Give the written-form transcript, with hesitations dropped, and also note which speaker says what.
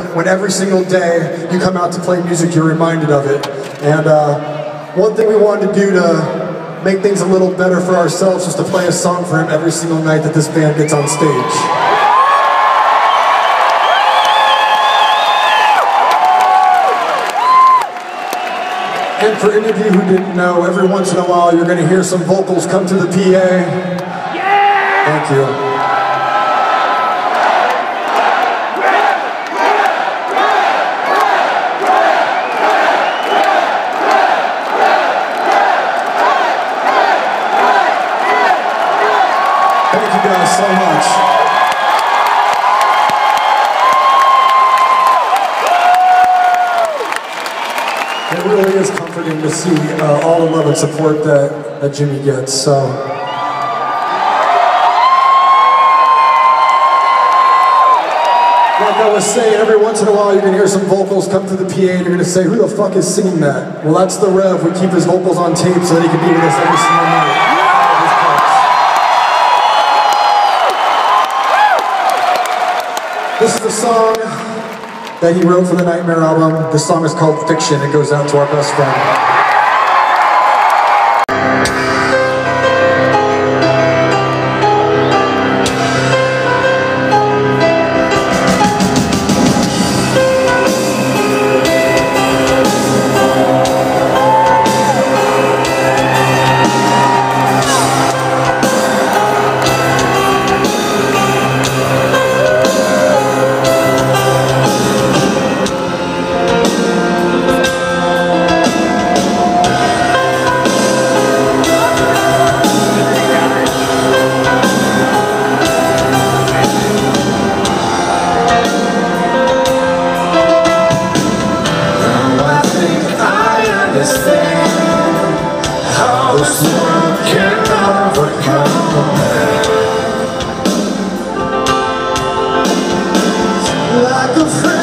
Speaker 1: when every single day you come out to play music, you're reminded of it. And one thing we wanted to do to make things a little better for ourselves was to play a song for him every single night that this band gets on stage. And for any of you who didn't know, every once in a while you're going to hear some vocals come to the PA. Yeah! Thank you. Thank you guys so much. It really is comforting to see all the love and support that Jimmy gets. So, like I was saying, every once in a while you're going to hear some vocals come through the PA and you're going to say, who the fuck is singing that? Well, that's the Rev. We keep his vocals on tape so that he can be with us every single night. This is the song that he wrote for the Nightmare album. This song is called Fiction. It goes out to our best friend. How this world can overcome like a friend.